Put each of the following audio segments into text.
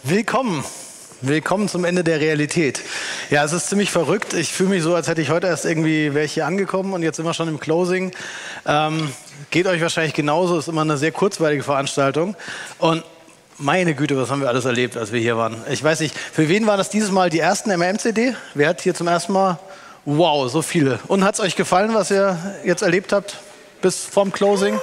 Willkommen. Willkommen zum Ende der Realität. Ja, es ist ziemlich verrückt. Ich fühle mich so, als hätte ich heute erst wäre ich hier angekommen und jetzt sind wir schon im Closing. Geht euch wahrscheinlich genauso, ist immer eine sehr kurzweilige Veranstaltung. Und meine Güte, was haben wir alles erlebt, als wir hier waren. Ich weiß nicht, für wen war das dieses Mal die ersten MRM-CD? Wer hat hier zum ersten Mal? Wow, so viele. Und hat es euch gefallen, was ihr jetzt erlebt habt bis vom Closing?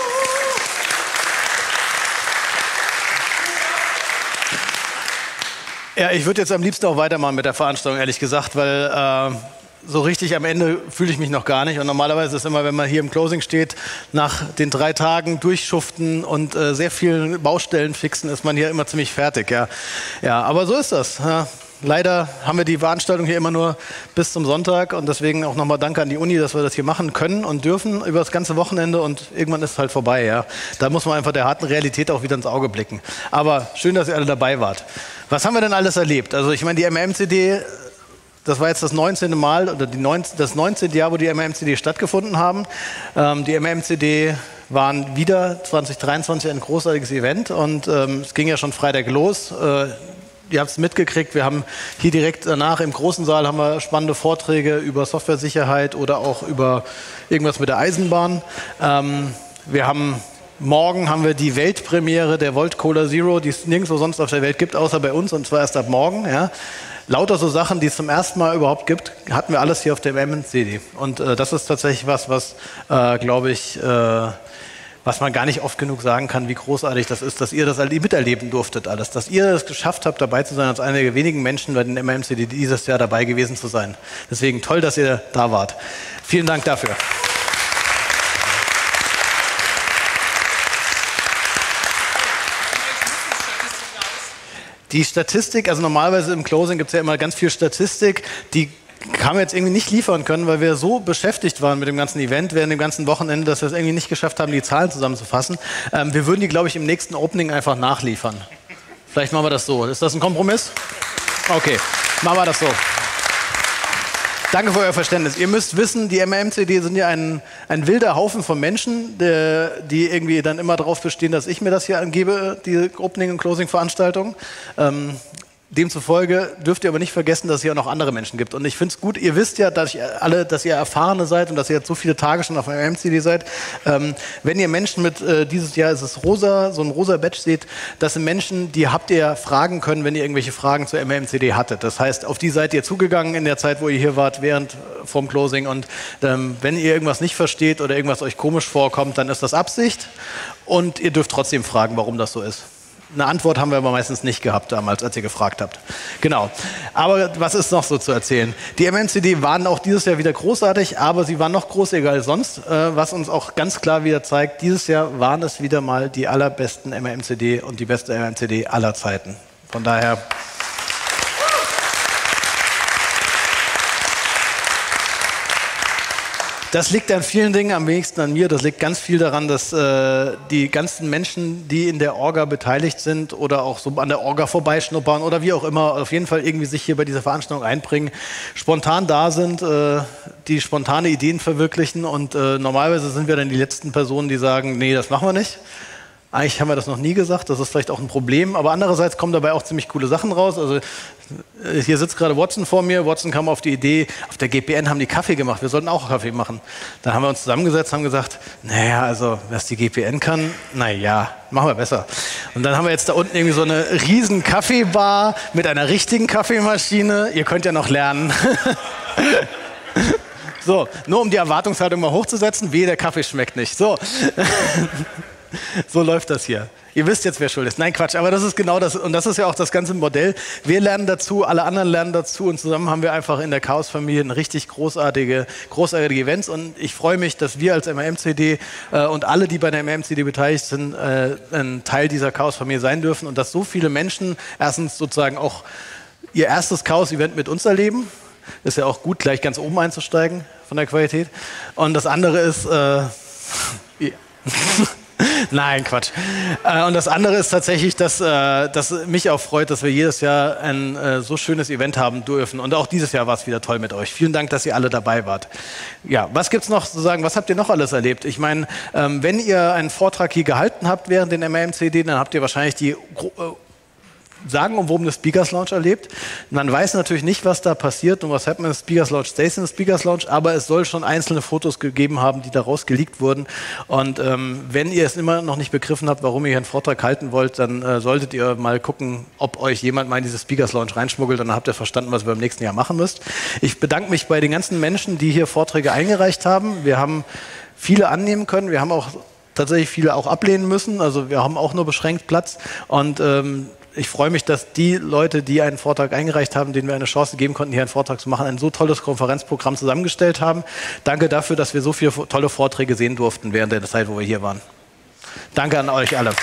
Ja, ich würde jetzt am liebsten auch weitermachen mit der Veranstaltung, ehrlich gesagt, weil so richtig am Ende fühle ich mich noch gar nicht. Und normalerweise ist immer, wenn man hier im Closing steht, nach den 3 Tagen durchschuften und sehr vielen Baustellen fixen, ist man hier immer ziemlich fertig. Ja, aber so ist das. Ja. Leider haben wir die Veranstaltung hier immer nur bis zum Sonntag und deswegen auch nochmal danke an die Uni, dass wir das hier machen können und dürfen über das ganze Wochenende und irgendwann ist es halt vorbei. Ja. Da muss man einfach der harten Realität auch wieder ins Auge blicken. Aber schön, dass ihr alle dabei wart. Was haben wir denn alles erlebt? Also ich meine, die MRM-CD, das war jetzt das 19. Mal oder das 19. Jahr, wo die MRM-CD stattgefunden haben. Die MRM-CD waren wieder 2023 ein großartiges Event und es ging ja schon Freitag los. Ihr habt es mitgekriegt, wir haben hier direkt danach im großen Saal haben wir spannende Vorträge über Softwaresicherheit oder auch über irgendwas mit der Eisenbahn. Morgen haben wir die Weltpremiere der Volt Cola Zero, die es nirgendwo sonst auf der Welt gibt, außer bei uns und zwar erst ab morgen. Ja. Lauter so Sachen, die es zum ersten Mal überhaupt gibt, hatten wir alles hier auf der MRM-CD. Und das ist tatsächlich was glaube ich, was man gar nicht oft genug sagen kann, wie großartig das ist, dass ihr das miterleben durftet alles, dass ihr es geschafft habt, dabei zu sein, als einer der wenigen Menschen bei den MRM-CD dieses Jahr dabei gewesen zu sein. Deswegen toll, dass ihr da wart. Vielen Dank dafür. Die Statistik, also normalerweise im Closing gibt es ja immer ganz viel Statistik, die haben wir jetzt irgendwie nicht liefern können, weil wir so beschäftigt waren mit dem ganzen Event während dem ganzen Wochenende, dass wir es irgendwie nicht geschafft haben, die Zahlen zusammenzufassen. Wir würden die, glaube ich, im nächsten Opening einfach nachliefern. Vielleicht machen wir das so. Ist das ein Kompromiss? Okay, machen wir das so. Danke für euer Verständnis. Ihr müsst wissen, die MRM-CD sind ja ein wilder Haufen von Menschen, die irgendwie dann immer darauf bestehen, dass ich mir das hier angebe, die Opening- und Closing-Veranstaltung. Demzufolge dürft ihr aber nicht vergessen, dass es hier auch noch andere Menschen gibt. Und ich finde es gut, ihr wisst ja, dass ihr Erfahrene seid und dass ihr jetzt so viele Tage schon auf einem MCD seid. Wenn ihr Menschen mit, dieses Jahr ist es rosa, so ein rosa Badge seht, das sind Menschen, die habt ihr fragen können, wenn ihr irgendwelche Fragen zur MRM-CD hattet. Das heißt, auf die seid ihr zugegangen in der Zeit, wo ihr hier wart, vorm Closing. Und wenn ihr irgendwas nicht versteht oder irgendwas euch komisch vorkommt, dann ist das Absicht. Und ihr dürft trotzdem fragen, warum das so ist. Eine Antwort haben wir aber meistens nicht gehabt damals, als ihr gefragt habt. Genau. Aber was ist noch so zu erzählen? Die MRM-CD waren auch dieses Jahr wieder großartig, aber sie waren noch großartiger als sonst, was uns auch ganz klar wieder zeigt, dieses Jahr waren es wieder mal die allerbesten MRM-CD und die beste MRM-CD aller Zeiten. Von daher... Das liegt an vielen Dingen, am wenigsten an mir. Das liegt ganz viel daran, dass die ganzen Menschen, die in der Orga beteiligt sind oder auch so an der Orga vorbeischnuppern oder wie auch immer, auf jeden Fall irgendwie sich hier bei dieser Veranstaltung einbringen, spontan da sind, die spontane Ideen verwirklichen und normalerweise sind wir dann die letzten Personen, die sagen, nee, das machen wir nicht. Eigentlich haben wir das noch nie gesagt, das ist vielleicht auch ein Problem, aber andererseits kommen dabei auch ziemlich coole Sachen raus. Also hier sitzt gerade Watson vor mir. Watson kam auf die Idee, auf der GPN haben die Kaffee gemacht, wir sollten auch Kaffee machen. Dann haben wir uns zusammengesetzt, haben gesagt, naja, also was die GPN kann, naja, machen wir besser. Und dann haben wir jetzt da unten irgendwie so eine riesen Kaffeebar mit einer richtigen Kaffeemaschine. Ihr könnt ja noch lernen. So, nur um die Erwartungshaltung mal hochzusetzen, wehe, der Kaffee schmeckt nicht. So. So läuft das hier. Ihr wisst jetzt, wer schuld ist. Nein, Quatsch, aber das ist genau das. Und das ist ja auch das ganze Modell. Wir lernen dazu, alle anderen lernen dazu und zusammen haben wir einfach in der Chaos-Familie ein richtig großartige Events. Und ich freue mich, dass wir als MRM-CD und alle, die bei der MRM-CD beteiligt sind, ein Teil dieser Chaos-Familie sein dürfen und dass so viele Menschen erstens sozusagen auch ihr erstes Chaos-Event mit uns erleben. Ist ja auch gut, gleich ganz oben einzusteigen von der Qualität. Und das andere ist... Nein, Quatsch. Und das andere ist tatsächlich, dass mich auch freut, dass wir jedes Jahr ein so schönes Event haben dürfen. Und auch dieses Jahr war es wieder toll mit euch. Vielen Dank, dass ihr alle dabei wart. Ja, was gibt's noch zu sagen? Was habt ihr noch alles erlebt? Ich meine, wenn ihr einen Vortrag hier gehalten habt während den MRM-CD, dann habt ihr wahrscheinlich die sagenumwobene Speakers Lounge erlebt. Man weiß natürlich nicht, was da passiert und was hat man in der Speakers Lounge, stays in der Speakers Lounge, aber es soll schon einzelne Fotos gegeben haben, die daraus geleakt wurden. Und wenn ihr es immer noch nicht begriffen habt, warum ihr hier einen Vortrag halten wollt, dann solltet ihr mal gucken, ob euch jemand mal in diese Speakers Lounge reinschmuggelt, und dann habt ihr verstanden, was ihr beim nächsten Jahr machen müsst. Ich bedanke mich bei den ganzen Menschen, die hier Vorträge eingereicht haben. Wir haben viele annehmen können, wir haben auch tatsächlich viele auch ablehnen müssen, also wir haben auch nur beschränkt Platz, und ich freue mich, dass die Leute, die einen Vortrag eingereicht haben, denen wir eine Chance geben konnten, hier einen Vortrag zu machen, ein so tolles Konferenzprogramm zusammengestellt haben. Danke dafür, dass wir so viele tolle Vorträge sehen durften während der Zeit, wo wir hier waren. Danke an euch alle.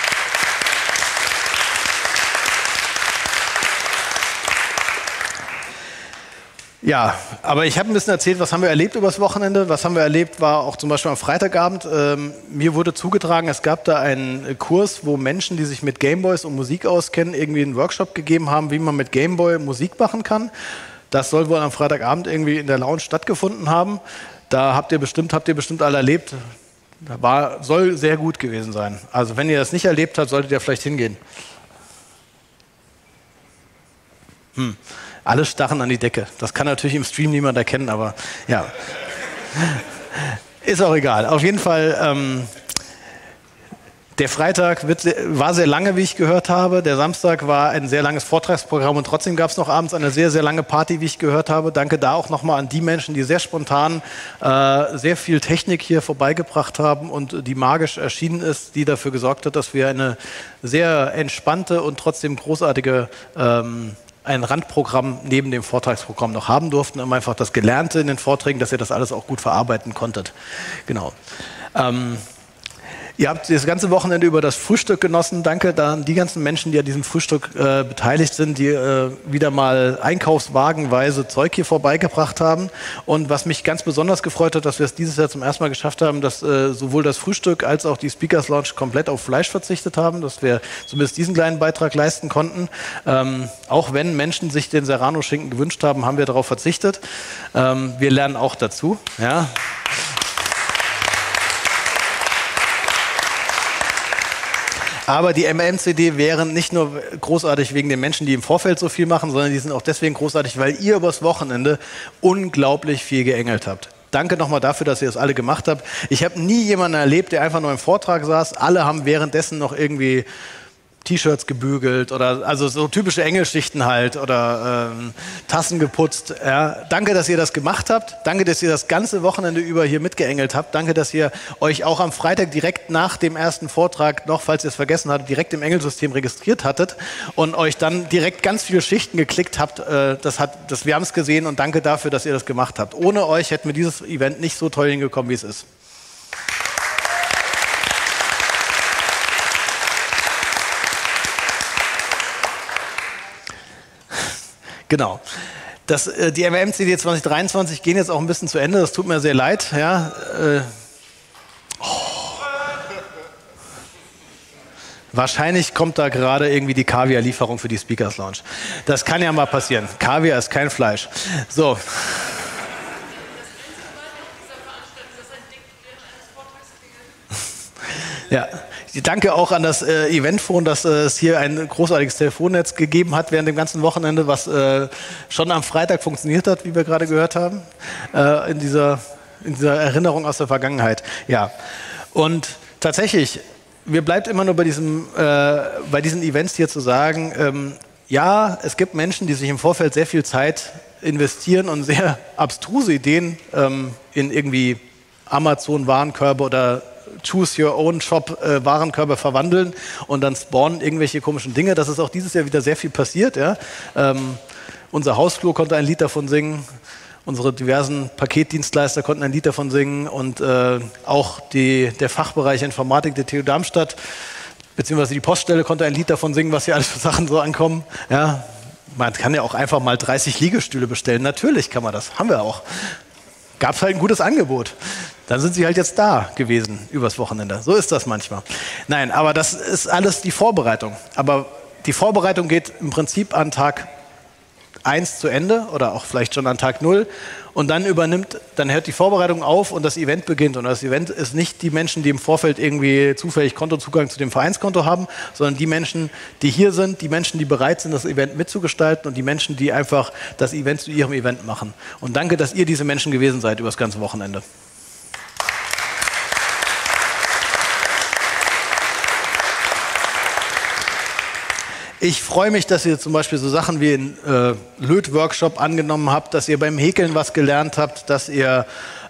Ja, aber ich habe ein bisschen erzählt, was haben wir erlebt übers Wochenende. Was haben wir erlebt, war auch zum Beispiel am Freitagabend. Mir wurde zugetragen, es gab da einen Kurs, wo Menschen, die sich mit Gameboys und Musik auskennen, irgendwie einen Workshop gegeben haben, wie man mit Gameboy Musik machen kann. Das soll wohl am Freitagabend irgendwie in der Lounge stattgefunden haben. Da habt ihr bestimmt alle erlebt. Soll sehr gut gewesen sein. Also wenn ihr das nicht erlebt habt, solltet ihr vielleicht hingehen. Alle starren an die Decke. Das kann natürlich im Stream niemand erkennen, aber ja. Ist auch egal. Auf jeden Fall, der Freitag war sehr lange, wie ich gehört habe. Der Samstag war ein sehr langes Vortragsprogramm und trotzdem gab es noch abends eine sehr, sehr lange Party, wie ich gehört habe. Danke da auch nochmal an die Menschen, die sehr spontan sehr viel Technik hier vorbeigebracht haben und die magisch erschienen ist, die dafür gesorgt hat, dass wir eine sehr entspannte und trotzdem großartige ein Randprogramm neben dem Vortragsprogramm noch haben durften, um einfach das Gelernte in den Vorträgen, dass ihr das alles auch gut verarbeiten konntet. Genau. Ihr habt das ganze Wochenende über das Frühstück genossen. Danke an die ganzen Menschen, die an diesem Frühstück beteiligt sind, die wieder mal einkaufswagenweise Zeug hier vorbeigebracht haben. Und was mich ganz besonders gefreut hat, dass wir es dieses Jahr zum ersten Mal geschafft haben, dass sowohl das Frühstück als auch die Speakers Lounge komplett auf Fleisch verzichtet haben, dass wir zumindest diesen kleinen Beitrag leisten konnten. Auch wenn Menschen sich den Serrano-Schinken gewünscht haben, haben wir darauf verzichtet. Wir lernen auch dazu. Ja. Aber die MM-CD wären nicht nur großartig wegen den Menschen, die im Vorfeld so viel machen, sondern die sind auch deswegen großartig, weil ihr übers Wochenende unglaublich viel geengelt habt. Danke nochmal dafür, dass ihr das alle gemacht habt. Ich habe nie jemanden erlebt, der einfach nur im Vortrag saß. Alle haben währenddessen noch irgendwie T-Shirts gebügelt oder also so typische Engelschichten halt oder Tassen geputzt. Ja. Danke, dass ihr das gemacht habt. Danke, dass ihr das ganze Wochenende über hier mitgeengelt habt. Danke, dass ihr euch auch am Freitag direkt nach dem ersten Vortrag noch, falls ihr es vergessen hattet, direkt im Engelsystem registriert hattet und euch dann direkt ganz viele Schichten geklickt habt. Wir haben es gesehen und danke dafür, dass ihr das gemacht habt. Ohne euch hätten wir dieses Event nicht so toll hingekommen, wie es ist. Genau. Die MM-CD 2023 gehen jetzt auch ein bisschen zu Ende. Das tut mir sehr leid. Ja, Wahrscheinlich kommt da gerade irgendwie die Kaviar-Lieferung für die Speakers Lounge. Das kann ja mal passieren. Kaviar ist kein Fleisch. So. Ja. Danke auch an das Eventphone, dass es hier ein großartiges Telefonnetz gegeben hat während dem ganzen Wochenende, was schon am Freitag funktioniert hat, wie wir gerade gehört haben, in dieser Erinnerung aus der Vergangenheit. Ja. Und tatsächlich, mir bleibt immer nur bei diesen Events hier zu sagen, ja, es gibt Menschen, die sich im Vorfeld sehr viel Zeit investieren und sehr abstruse Ideen in irgendwie Amazon-Warenkörbe oder Choose-Your-Own-Shop Warenkörbe verwandeln und dann spawnen irgendwelche komischen Dinge. Das ist auch dieses Jahr wieder sehr viel passiert. Ja? Unser Hausflur konnte ein Lied davon singen, unsere diversen Paketdienstleister konnten ein Lied davon singen und auch der Fachbereich Informatik der TU Darmstadt beziehungsweise die Poststelle konnte ein Lied davon singen, was hier alles für Sachen so ankommen. Ja? Man kann ja auch einfach mal 30 Liegestühle bestellen. Natürlich kann man das. Haben wir auch. Gab es halt ein gutes Angebot. Dann sind sie halt jetzt da gewesen übers Wochenende. So ist das manchmal. Nein, aber das ist alles die Vorbereitung. Aber die Vorbereitung geht im Prinzip an Tag 1 zu Ende oder auch vielleicht schon an Tag 0 und dann hört die Vorbereitung auf und das Event beginnt. Und das Event ist nicht die Menschen, die im Vorfeld irgendwie zufällig Kontozugang zu dem Vereinskonto haben, sondern die Menschen, die hier sind, die Menschen, die bereit sind, das Event mitzugestalten und die Menschen, die einfach das Event zu ihrem Event machen. Und danke, dass ihr diese Menschen gewesen seid über das ganze Wochenende. Ich freue mich, dass ihr zum Beispiel so Sachen wie einen Lötworkshop angenommen habt, dass ihr beim Häkeln was gelernt habt, dass ihr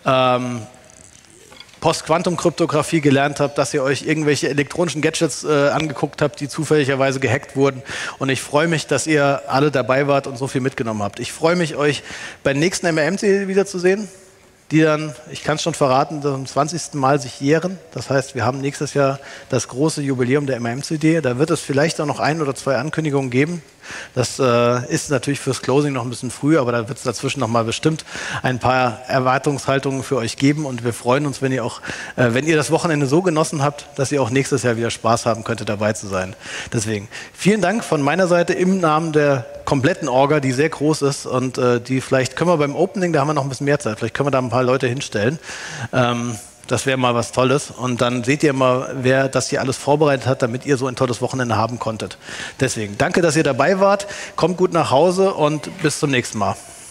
Post-Quantum-Kryptographie gelernt habt, dass ihr euch irgendwelche elektronischen Gadgets angeguckt habt, die zufälligerweise gehackt wurden. Und ich freue mich, dass ihr alle dabei wart und so viel mitgenommen habt. Ich freue mich, euch beim nächsten MRMC wiederzusehen, die dann, ich kann es schon verraten, zum 20. Mal sich jähren. Das heißt, wir haben nächstes Jahr das große Jubiläum der MRMCD. Da wird es vielleicht auch noch 1 oder 2 Ankündigungen geben. Das ist natürlich fürs Closing noch ein bisschen früh, aber da wird es dazwischen noch mal bestimmt ein paar Erwartungshaltungen für euch geben. Und wir freuen uns, wenn ihr das Wochenende so genossen habt, dass ihr auch nächstes Jahr wieder Spaß haben könntet, dabei zu sein. Deswegen vielen Dank von meiner Seite im Namen der kompletten Orga, die sehr groß ist und die vielleicht können wir beim Opening, da haben wir noch ein bisschen mehr Zeit, vielleicht können wir da ein paar Leute hinstellen. Das wäre mal was Tolles. Und dann seht ihr mal, wer das hier alles vorbereitet hat, damit ihr so ein tolles Wochenende haben konntet. Deswegen danke, dass ihr dabei wart. Kommt gut nach Hause und bis zum nächsten Mal.